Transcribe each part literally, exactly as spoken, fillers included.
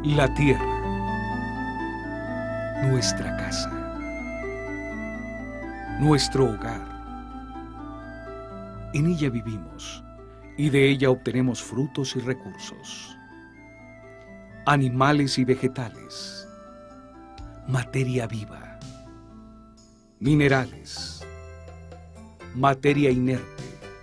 La tierra, nuestra casa, nuestro hogar. En ella vivimos y de ella obtenemos frutos y recursos. Animales y vegetales, materia viva, minerales, materia inerte.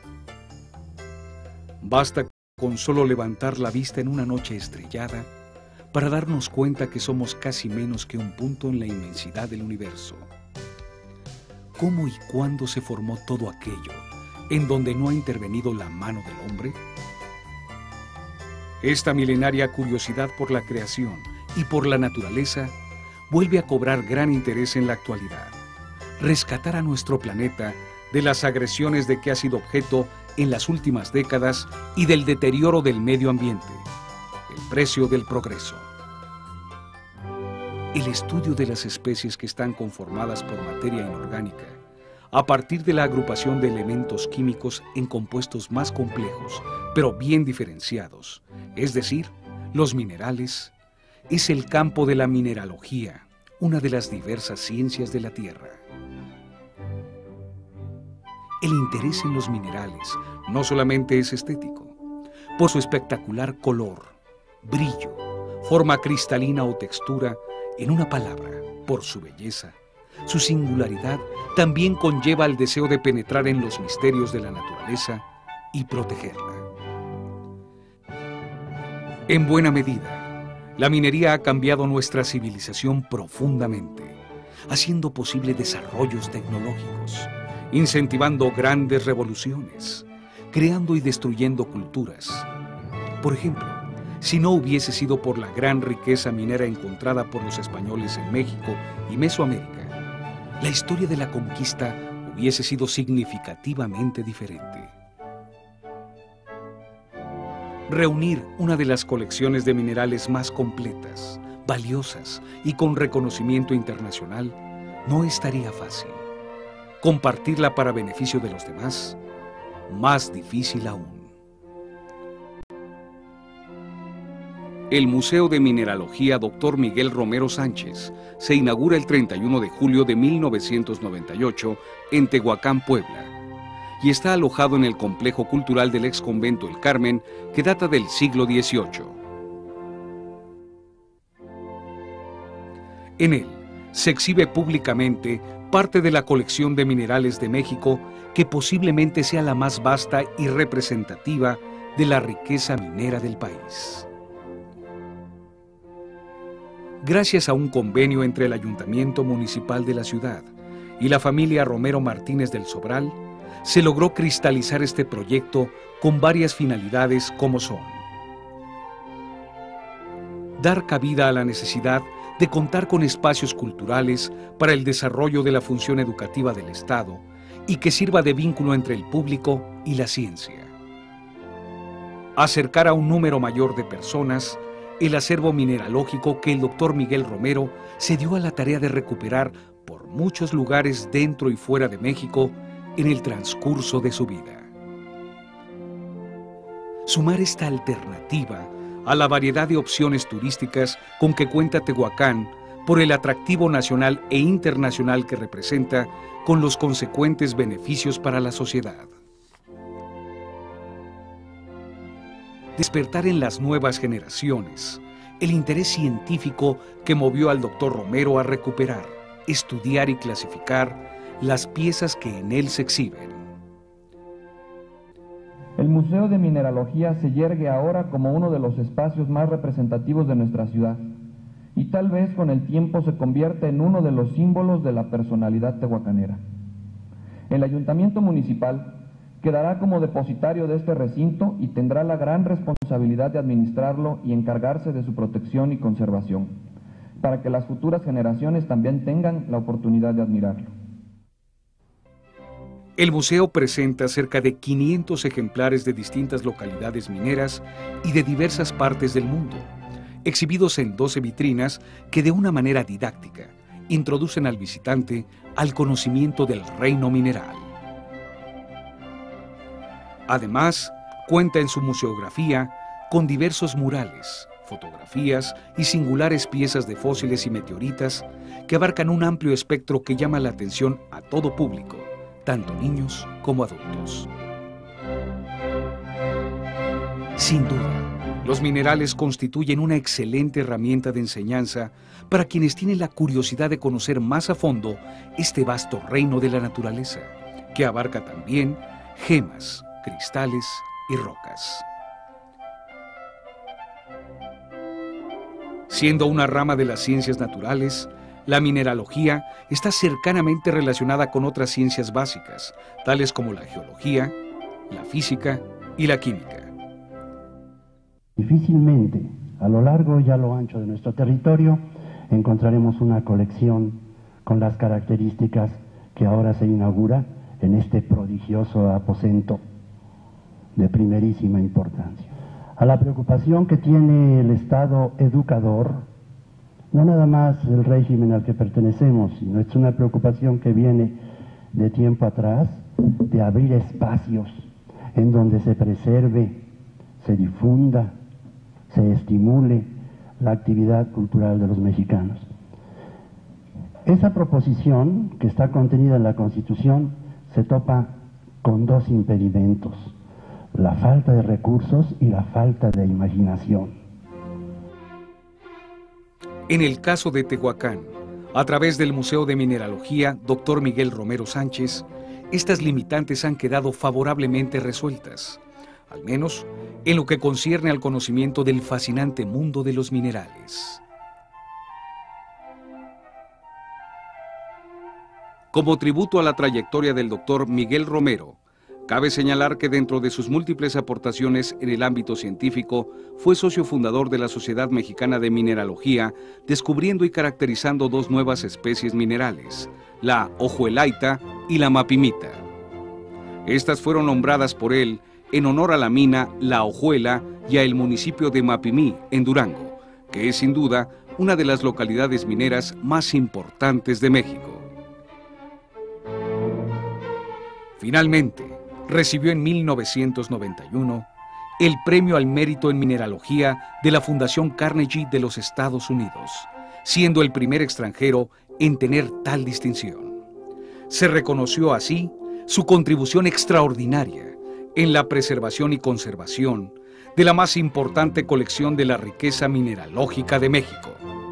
Basta con solo levantar la vista en una noche estrellada para darnos cuenta que somos casi menos que un punto en la inmensidad del universo. ¿Cómo y cuándo se formó todo aquello en donde no ha intervenido la mano del hombre? Esta milenaria curiosidad por la creación y por la naturaleza vuelve a cobrar gran interés en la actualidad. Rescatar a nuestro planeta de las agresiones de que ha sido objeto en las últimas décadas y del deterioro del medio ambiente. El precio del progreso. El estudio de las especies que están conformadas por materia inorgánica, a partir de la agrupación de elementos químicos en compuestos más complejos, pero bien diferenciados, es decir, los minerales, es el campo de la mineralogía, una de las diversas ciencias de la Tierra. El interés en los minerales no solamente es estético, por su espectacular color, brillo, forma cristalina o textura, en una palabra, por su belleza, su singularidad también conlleva el deseo de penetrar en los misterios de la naturaleza y protegerla. En buena medida, la minería ha cambiado nuestra civilización profundamente, haciendo posible desarrollos tecnológicos, incentivando grandes revoluciones, creando y destruyendo culturas. Por ejemplo, si no hubiese sido por la gran riqueza minera encontrada por los españoles en México y Mesoamérica, la historia de la conquista hubiese sido significativamente diferente. Reunir una de las colecciones de minerales más completas, valiosas y con reconocimiento internacional no estaría fácil. Compartirla para beneficio de los demás, más difícil aún. El Museo de Mineralogía doctor Miguel Romero Sánchez se inaugura el treinta y uno de julio de mil novecientos noventa y ocho en Tehuacán, Puebla, y está alojado en el complejo cultural del ex convento El Carmen, que data del siglo dieciocho. En él se exhibe públicamente parte de la colección de minerales de México, que posiblemente sea la más vasta y representativa de la riqueza minera del país. Gracias a un convenio entre el Ayuntamiento Municipal de la ciudad y la familia Romero Martínez del Sobral, se logró cristalizar este proyecto con varias finalidades como son: dar cabida a la necesidad de contar con espacios culturales para el desarrollo de la función educativa del Estado y que sirva de vínculo entre el público y la ciencia; acercar a un número mayor de personas el acervo mineralógico que el doctor Miguel Romero se dio a la tarea de recuperar por muchos lugares dentro y fuera de México en el transcurso de su vida. Sumar esta alternativa a la variedad de opciones turísticas con que cuenta Tehuacán por el atractivo nacional e internacional que representa, con los consecuentes beneficios para la sociedad. Despertar en las nuevas generaciones el interés científico que movió al doctor Romero a recuperar, estudiar y clasificar las piezas que en él se exhiben. El Museo de Mineralogía se yergue ahora como uno de los espacios más representativos de nuestra ciudad y tal vez con el tiempo se convierta en uno de los símbolos de la personalidad tehuacanera. El Ayuntamiento Municipal quedará como depositario de este recinto y tendrá la gran responsabilidad de administrarlo y encargarse de su protección y conservación, para que las futuras generaciones también tengan la oportunidad de admirarlo. El museo presenta cerca de quinientos ejemplares de distintas localidades mineras y de diversas partes del mundo, exhibidos en doce vitrinas que de una manera didáctica introducen al visitante al conocimiento del reino mineral. Además, cuenta en su museografía con diversos murales, fotografías y singulares piezas de fósiles y meteoritas que abarcan un amplio espectro que llama la atención a todo público, tanto niños como adultos. Sin duda, los minerales constituyen una excelente herramienta de enseñanza para quienes tienen la curiosidad de conocer más a fondo este vasto reino de la naturaleza, que abarca también gemas, cristales y rocas. Siendo una rama de las ciencias naturales, la mineralogía está cercanamente relacionada con otras ciencias básicas, tales como la geología, la física y la química. Difícilmente, a lo largo y a lo ancho de nuestro territorio, encontraremos una colección con las características que ahora se inaugura en este prodigioso aposento de primerísima importancia. A la preocupación que tiene el Estado educador, no nada más el régimen al que pertenecemos, sino es una preocupación que viene de tiempo atrás, de abrir espacios en donde se preserve, se difunda, se estimule la actividad cultural de los mexicanos. Esa proposición que está contenida en la Constitución se topa con dos impedimentos: la falta de recursos y la falta de imaginación. En el caso de Tehuacán, a través del Museo de Mineralogía doctor Miguel Romero Sánchez, estas limitantes han quedado favorablemente resueltas, al menos en lo que concierne al conocimiento del fascinante mundo de los minerales. Como tributo a la trayectoria del doctor Miguel Romero, cabe señalar que dentro de sus múltiples aportaciones en el ámbito científico, fue socio fundador de la Sociedad Mexicana de Mineralogía, descubriendo y caracterizando dos nuevas especies minerales, la hojuelaita y la mapimita. Estas fueron nombradas por él en honor a la mina La Hojuela y a el municipio de Mapimí, en Durango, que es sin duda una de las localidades mineras más importantes de México. Finalmente, recibió en mil novecientos noventa y uno el Premio al Mérito en Mineralogía de la Fundación Carnegie de los Estados Unidos, siendo el primer extranjero en tener tal distinción. Se reconoció así su contribución extraordinaria en la preservación y conservación de la más importante colección de la riqueza mineralógica de México.